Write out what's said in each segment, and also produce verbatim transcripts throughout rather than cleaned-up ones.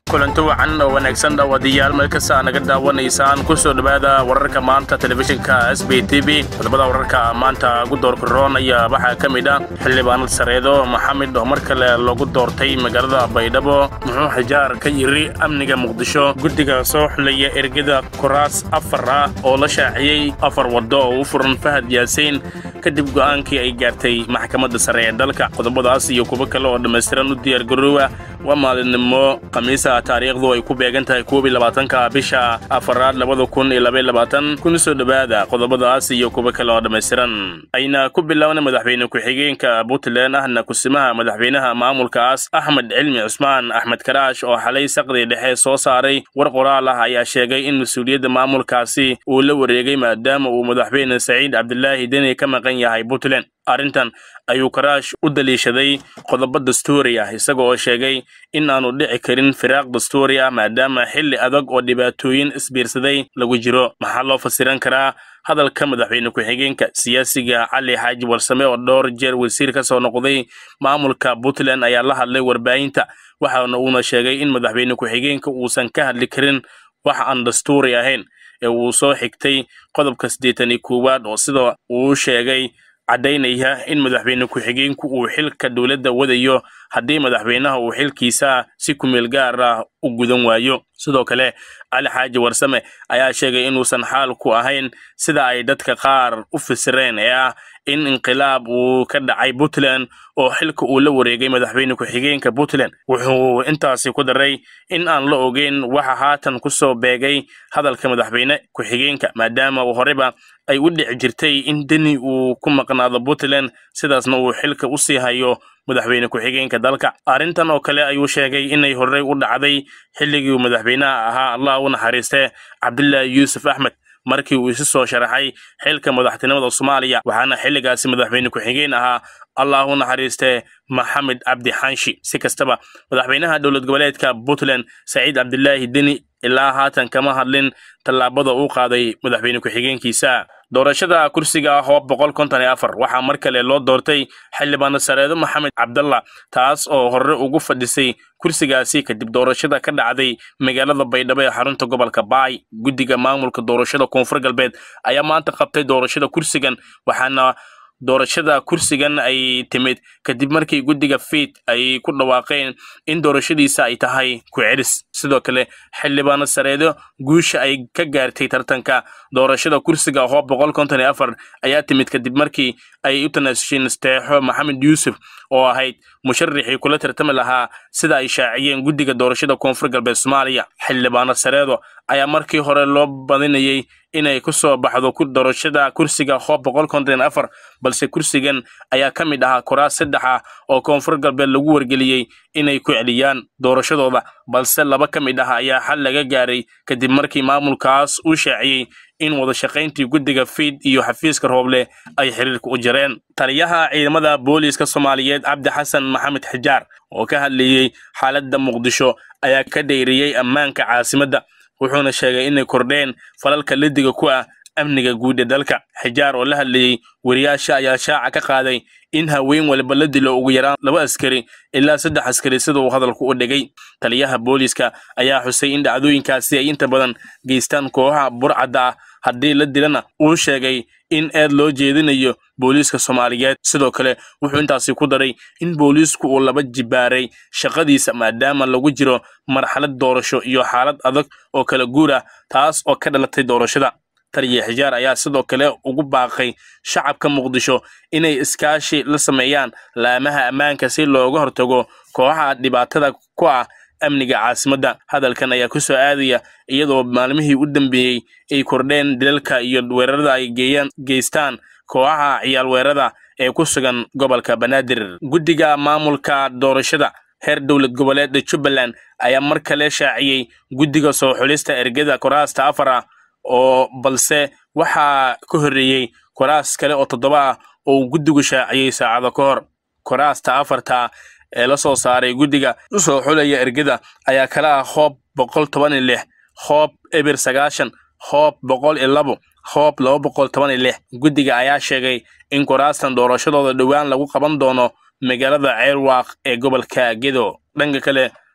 kulanti wacan oo wanaagsan dhawaadiyaal meel kasta naga daawanaysaan ku soo dhawaada wararka maanta telefishinka S B T V qodobada wararka maanta ugu door koron ayaa waxa kamid ah xildhibaanad sareedo Maxamed oo mar kale lagu doortay magaalada Baydhabo muxuu xijaar ka yiri amniga Muqdisho gudiga soo xulaya ergada kuraas afar ah oo la shaaciyay afar wado oo u furan Fahad Yaasiin kadib go'aankii ay gaartay maxkamadda sare ee dalka qodobadaas iyo kuwa kale oo dhameystiran u diyaar garoowa waa maalinimo khamiisa taariikhdu ay ku beegan tahay koob iyo labaatanka bisha afraad labada kun iyo laba iyo labaatan kun soo dhawaada qodobadaas iyo kuwa kale oo dhameystiran ayna ku bilaawna madaxweyne ku-xigeenka Puntland ahna kusimaha madaxweynaha maamulkaas Axmed Cilmi Cusmaan Axmed Karaash oo xalay saqdi dhexe soo saaray war qoraal ah ayaa sheegay in mas'uuliyadda maamulkaasi uu la wareegay maadaama uu madaxweyne Saciid Cabdullaahi Deni ka maqan yahay Puntland arrintan ayuu Karaash u daliishaday qodobo dastuuri ah isagoo sheegay in aanu dhici karin firaaq dastuuri ah maadaama xilli adag oo dhibaatooyin isbiirsaday lagu jiro maxaa loo fasiran karaa hadalka madaxweyne ku-xigeenka siyaasiga Cali Xaaji Warsame oo dhowr jeer wasiir ka soo noqday maamulka Puntland ayaa la hadlay warbaahinta waxaana uu sheegay in madaxweyne ku-xigeenka uusan ka hadli karin wax aan dastuuri ahayn ee uu soo xigtay qodobka siddeetan iyo koowaad oo sidoo uu sheegay cadaynaya in madaxweyne ku-xigeenku uu xilka dawladda wadayo haddii madaxweynaha uu xilkiisa si ku meel gaar ah u gudan waayo sidoo kale Cali Xaaji Warsame ayaa sheegay in uusan xaal ku ahayn sida ay dadka qaar u fasireen ee ah in inqilaab uu ka dhacay Puntland oo xilka uu la wareegay madaxweyne ku-xigeenka Puntland wuxuu intaasi ku daray in aan la ogeyn waxa haatan ku soo beegay hadalka madaxweyne ku-xigeenka maadaama uu horeba ay u dhici jirtay in Deni uu ku maqnaado Puntland sidaasna uu xilka u sii hayo madaxweyne ku-xigeenka dalka arrintan oo kale ayuu sheegay inay horey u dhacday xilligii madaxweynaha ahaa Allah u naxariistay Cabdullaahi Yuusuf Axmed markii uu isu soo sharaxay xilka madaxtinimada Soomaaliya waxaana xilligaasi madaxweyne ku-xigeen ahaa Allah u naxariistay Maxamed Cabdi Xanshi si kastaba madaxweynaha dawlad goboleedka Puntland Saciid Cabdullaahi Deni ilaa haatan kama hadlin talaabada uu qaaday madaxweyne ku-xigeenkiisa doorashada kursiga hoob boqol konton iyo afar waxa mar kale loo doortay xildhibaan sareedo Maxamed Cabdalla taas oo hore ugu fadhisay kursigaasi kadib doorashada ka dhacday magaalada Baydhabo ee xarunta gobolka Baay gudiga maamulka doorashada Koonfur Galbeed ayaa maanta qabtay doorashada kursigan waxaana doorashada kursigan ay timid kadib markii gudiga Fiid ay ku dhawaaqeen in doorashadiisa ay tahay ku celis sidoo kale xildhibaan sareedo guusha ay ka gaartay tartanka doorashada kursiga hoob boqol konton iyo afar ayaa timid kadib markii ay u tanaasushay Steexo Maxamed Yuusuf oo ahayd musharrixii kula tartami lahaa sida ay shaaciyeen gudiga doorashada Koonfur Galbeed Soomaaliya xildhibaan sareedo ayaa markii hore loo badinayay inay ku soo baxdo ku doorashada kursiga hoob boqol konton iyo afar balse kursigan ayaa kamid ah kuraas saddex ah oo Koonfur Galbeed lagu wargeliyay inay ku celiyaan doorashadooda balse laba kamid ah ayaa xal laga gaaray kadib markii maamulkaas uu shaaciyay in wada shaqayntii gudiga Fiid iyo xafiiska Rooble ay xiriirka u jireen taliyaha ciidamada booliiska Soomaaliyeed Cabdi Xasan Maxamed Xijaar oo ka hadlayay xaaladda Muqdisho ayaa ka dheeriyay ammaanka caasimadda wuxuuna sheegay inay kordheen falalka lidiga ku ah amniga guud ee dalka Xijaar oo la hadlayay wariyaasha ayaa shaaca ka qaaday in haween walba la dilo ugu yaraan laba askari ilaa saddex askari sida uu hadalku u dhigay taliyaha booliiska ayaa xusay in dhacdooyinkaasi ay inta badan geystaan kooxaha burcadda haddii la dilana uu sheegay in aad loo jeedinayo booliiska Soomaaliyeed sidoo kale wuxuu intaasi ku daray in booliisku uu laba jibaaray shaqadiisa maadaama lagu jiro marxalad doorasho iyo xaalad adag oo kala guur ah taas oo ka dhalatay doorashada taliye Xijaar ayaa sidoo kale ugu baaqay shacabka Muqdisho inay iskaashi la sameeyaan laamaha ammaanka si looga hortago kooxaha dhibaatada ku ah amniga caasimadda hadalkan ayaa ku soo aadaya iyadoo maalmihii u dambeeyay ay kordheen dilalka iyo weerarada ay geeyaan geystaan kooxaha ciyaal weerarada ee ku sugan gobolka Banaadir gudiga maamulka doorashada heer dawlad goboleedka Jubbaland ayaa mar kale shaaciyay gudiga soo xulista ergada kuraasta afar oo balse waxa ka horeeyay kuraas kale oo toddoba ah oo gudigu shaaciyay saacado ka hor kuraasta afarta ee la soo saaray gudiga soo xulaya ergada ayaa kala ah hoob boqol toban iyo lix hoob eber sagaashan hoob boqol iyo labo hoob laba boqol toban iyo lix gudiga ayaa sheegay in kuraastan doorashadooda dhawaan lagu qaban doono magaalada Ceelwaaq ee gobolka Gedo dhanka kale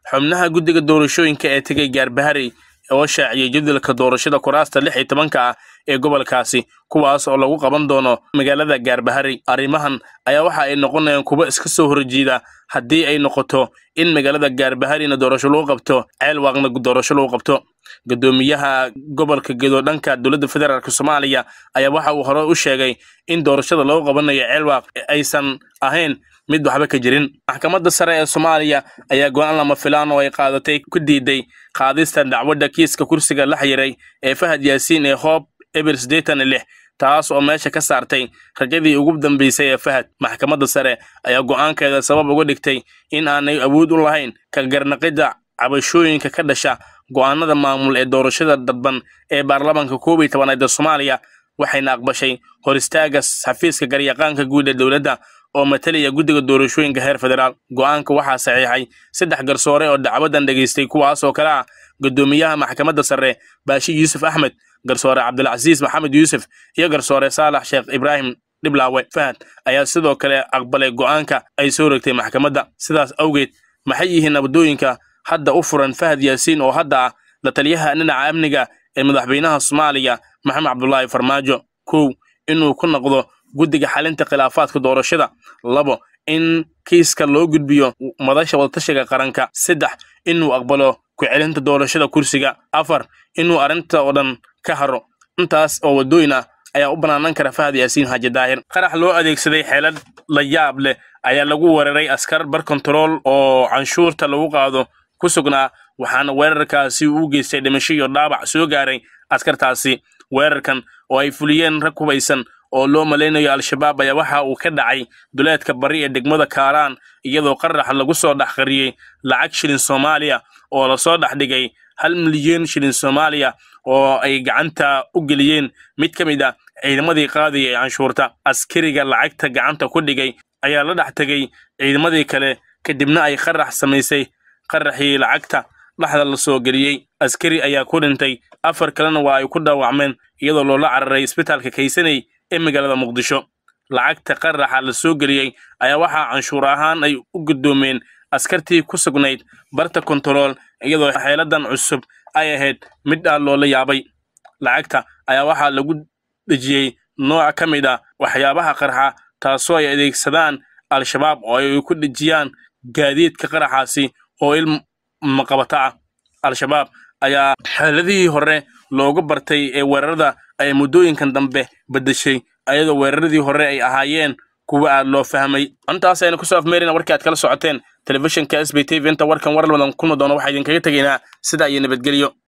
xubnaha guddiga doorashooyinka ee tegay Gaarbaharey oo shaaciyay jadwalka doorashada kuraasta lix iyo tobanka ah ee gobolkaasi kuwaas oo lagu qaban doono magaalada Gaarbaharey. Arrimahan ayaa waxa ay noqonayaan kuwa iska soo horjeeda haddii ay noqoto in magaalada Gaarbahareyna doorasho lagu qabto Ceelwaaqna doorasho lagu qabto. Gudoomiyaha gobolka Gedo dhanka dowladda federaalka Soomaaliya ayaa waxa uu hore u sheegay in doorashada lagu qabanayo Ceelwaaq aysan ahayn mid waxba ka jirin. Maxkamadda sare ee Soomaaliya ayaa go'aan lama filaan oo ay qaadatay ku diiday qaadista dacwadda kiiska kursiga la xiriiray ee Fahad Yaasiin ee Hoob Eber siddeetan iyo lix taas oo meesha ka saartay rajadii ugu dambeysay ee Fahad. Maxkamadda sare ayaa go'aankeeda sabab uga dhigtay in aanay awood u lahayn ka garnaqida cabashooyinka ka dhasha go'aanada maamul ee doorashada dadban ee baarlamaanka koob iyo toban ee Soomaaliya, waxayna aqbashay hor istaaga xafiiska garyaqaanka guud ee dowladda oo matalaya guddiga doorashooyinka heer federaal. Go'aanka waxaa saxiixay saddex garsoore oo dacwadan dhageystay kuwaas oo kala ah gudoomiyaha maxkamadda sare Baashi Yuusuf Axmed, garsoore Cabdulcasiis Maxamed Yuusuf iyo garsoore Saalax Sheekh Ibraahim Dhiblaawe. Fahad ayaa sidoo kale aqbalay go'aanka ay soo rogtay maxkamadda. Sidaas awgeed maxay yihiin nabadooyinka hadda u furan Fahad Yaasiin oo hadda ah la taliyaha dhinaca amniga ee madaxweynaha Soomaaliya Maxamed Cabdullaahi Farmaajo? kow inuu ku noqdo guddiga xalinta khilaafaadka doorashada. labo in kiiska loo gudbiyo madasha wadatashiga qaranka. saddex inuu aqbalo ku celinta doorashada kursiga. afar inuu arrinta oo dhan ka haro. intaas oo wadooyin ah ayaa u banaanan kara Fahad Yaasiin Xaaji Daahir. qarax loo adeegsaday xeelad la yaab leh ayaa lagu weeraray askar bar control oo canshuurta lagu qaado ku sugnaa, waxaana weerarkaasi uu geystay dhimasho iyo dhaawac soo gaaray askartaasi. weerarkan oo ay fuliyeen rag hubaysan oo loo maleynayo Al-Shabaab ayaa waxa uu ka dhacay duleedka bari ee degmada Kaaraan, iyadoo qarax lagu soo dhaxqariyay lacag shilin Soomaaliya oo la soo dhaxdhigay hal milyan shilin Soomaaliya oo ay gacanta u geliyeen mid ka mid ah ciidamadii qaadiyay canshuurta. Askariga lacagta gacanta ku dhigay ayaa la dhex tagay ciidamadii kale kadibna ay qarax samaysay. qaraxii lacagta dhaxda la soo geliyay askari ayaa ku dhintay, afar kalena waa ay ku dhaawacmeen iyadoo loola cararay isbitaalka Kaysaney ee magaalada Muqdisho. lacagta qaraxa la soo geliyay ayaa waxa canshuur ahaan ay u gudoomeen askartii ku sugnayd barta control, iyadoo xeeladan cusub ay ahayd mid aan loola yaabay. lacagta ayaa waxa lagu dhajiyay nooc ka mid ah waxyaabaha qarxa taasoo ay adeegsadaan Al-Shabaab oo ay ku dhajiyaan gaadiidka qaraxaasi oo il maqabata ah. Al-Shabaab ayaa xaaladii hore looga bartay ee weerarada ay muddooyinkan dambe bedeshay, ayadoo weeraradii hore ay ahaayeen kuwa aad loo fahmay. intaas aynu ku soo afmeerina warkii aad kala socoteen telefishinka S B T V. inta warkan war labadan kuma doono waxaa idinkaga tegaynaa sida ay nabadgelyo.